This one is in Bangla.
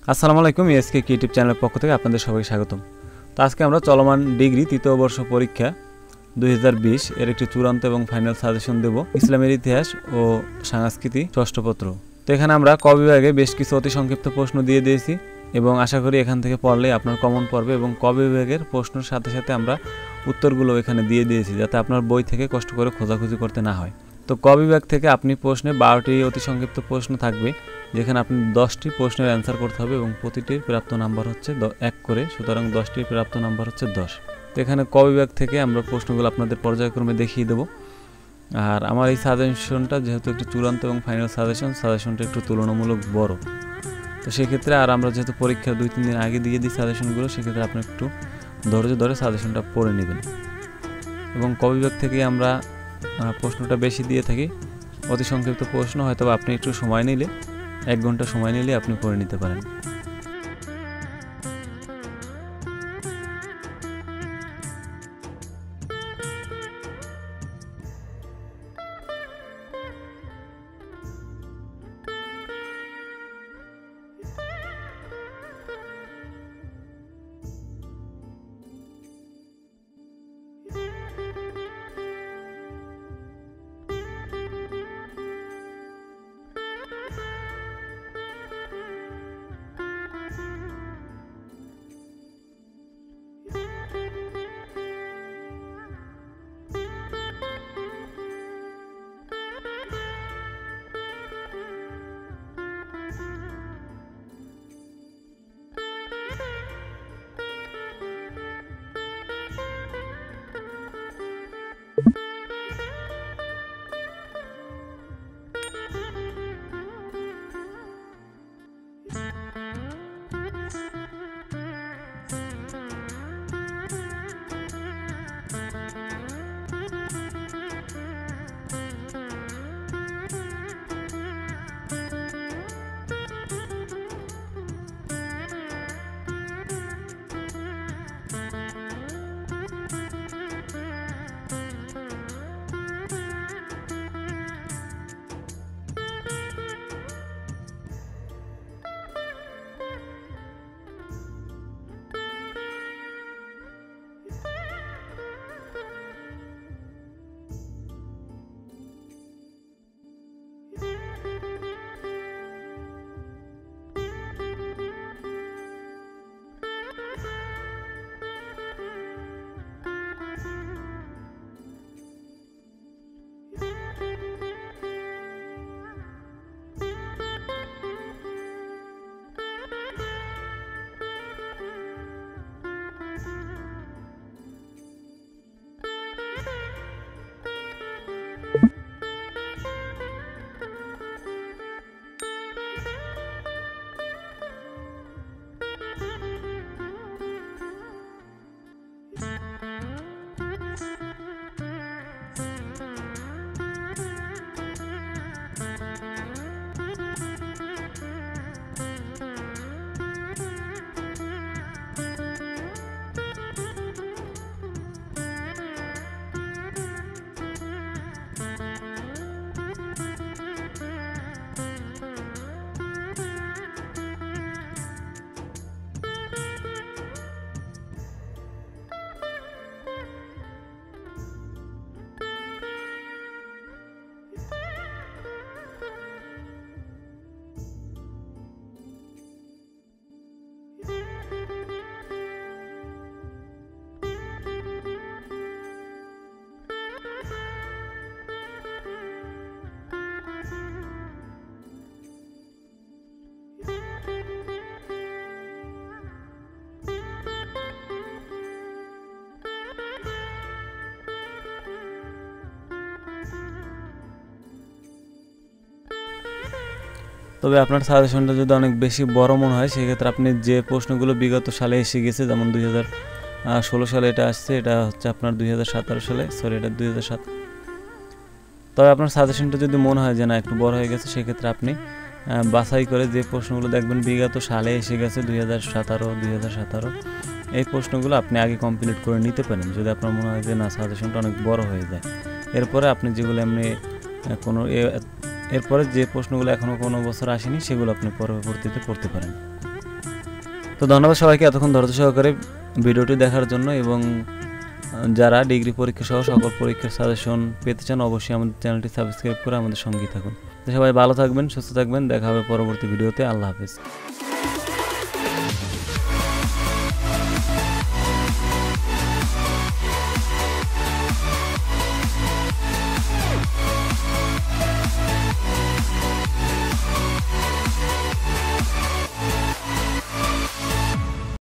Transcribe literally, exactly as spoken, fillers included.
আসসালামু আলাইকুম, এসকে ইউটিউব চ্যানেলের পক্ষ থেকে আপনাদের সবাইকে স্বাগতম। তো আজকে আমরা চলমান ডিগ্রি তৃতীয় বর্ষ পরীক্ষা দুই হাজার বিশ এর একটি চূড়ান্ত এবং ফাইনাল সাজেশন দেব, ইসলামের ইতিহাস ও সংস্কৃতি ষষ্ঠ পত্র। তো এখানে আমরা ক বিভাগে বেশ কিছু অতি সংক্ষিপ্ত প্রশ্ন দিয়ে দিয়েছি এবং আশা করি এখান থেকে পড়লে আপনার কমন পড়বে, এবং ক বিভাগের প্রশ্নের সাথে সাথে আমরা উত্তরগুলো এখানে দিয়ে দিয়েছি যাতে আপনার বই থেকে কষ্ট করে খোঁজাখুঁজি করতে না হয়। তো ক বিভাগ থেকে আপনি প্রশ্নে বারোটি অতি সংক্ষিপ্ত প্রশ্ন থাকবে, যেখানে আপনি দশটি প্রশ্নের অ্যান্সার করতে হবে এবং প্রতিটির প্রাপ্ত নাম্বার হচ্ছে এক করে, সুতরাং দশটির প্রাপ্ত নাম্বার হচ্ছে দশ। তো এখানে ক বিভাগ থেকে আমরা প্রশ্নগুলো আপনাদের পর্যায়ক্রমে দেখিয়ে দেবো। আর আমার এই সাজেশনটা যেহেতু একটু চূড়ান্ত এবং ফাইনাল সাজেশন, সাজেশনটা একটু তুলনামূলক বড়, তো সেক্ষেত্রে আর আমরা যেহেতু পরীক্ষার দুই তিন দিন আগে দিয়ে দিই সাজেশনগুলো, সেক্ষেত্রে আপনি একটু ধৈর্য ধরে সাজেশনটা পড়ে নেবেন। এবং ক বিভাগ থেকে আমরা প্রশ্নটা বেশি দিয়ে থাকি, অতি সংক্ষিপ্ত প্রশ্ন, হয়তো আপনি একটু সময় নিলে এক ঘন্টা সময় নিলে আপনি পড়ে নিতে পারেন। তবে আপনার সাজেশনটা যদি অনেক বেশি বড় মনে হয়, সেক্ষেত্রে আপনি যে প্রশ্নগুলো বিগত সালে এসে গেছে, যেমন দুই হাজার ষোলো সালে এটা আসছে, এটা হচ্ছে আপনার দুই হাজার সতেরো সালে, সরি এটা দুই হাজার সাত। তবে আপনার সাজেশনটা যদি মনে হয় যে না একটু বড় হয়ে গেছে, সেক্ষেত্রে আপনি বাছাই করে যে প্রশ্নগুলো দেখবেন বিগত সালে এসে গেছে দুই হাজার সতেরো দুই হাজার সতেরো এই প্রশ্নগুলো আপনি আগে কমপ্লিট করে নিতে পারেন, যদি আপনার মনে হয় যে না সাজেশনটা অনেক বড় হয়ে যায়। এরপরে আপনি যেগুলো এমনি কোনো এরপরে যে প্রশ্নগুলো এখনও কোনো বছর আসেনি, সেগুলো আপনি পরবর্তীতে পড়তে পারেন। তো ধন্যবাদ সবাইকে এতক্ষণ ধৈর্য সহকারে ভিডিওটি দেখার জন্য, এবং যারা ডিগ্রি পরীক্ষা সহ সকল পরীক্ষার সাজেশন পেতে চান অবশ্যই আমাদের চ্যানেলটি সাবস্ক্রাইব করে আমাদের সঙ্গী থাকুন। তো সবাই ভালো থাকবেন, সুস্থ থাকবেন, দেখা হবে পরবর্তী ভিডিওতে। আল্লাহ হাফেজ।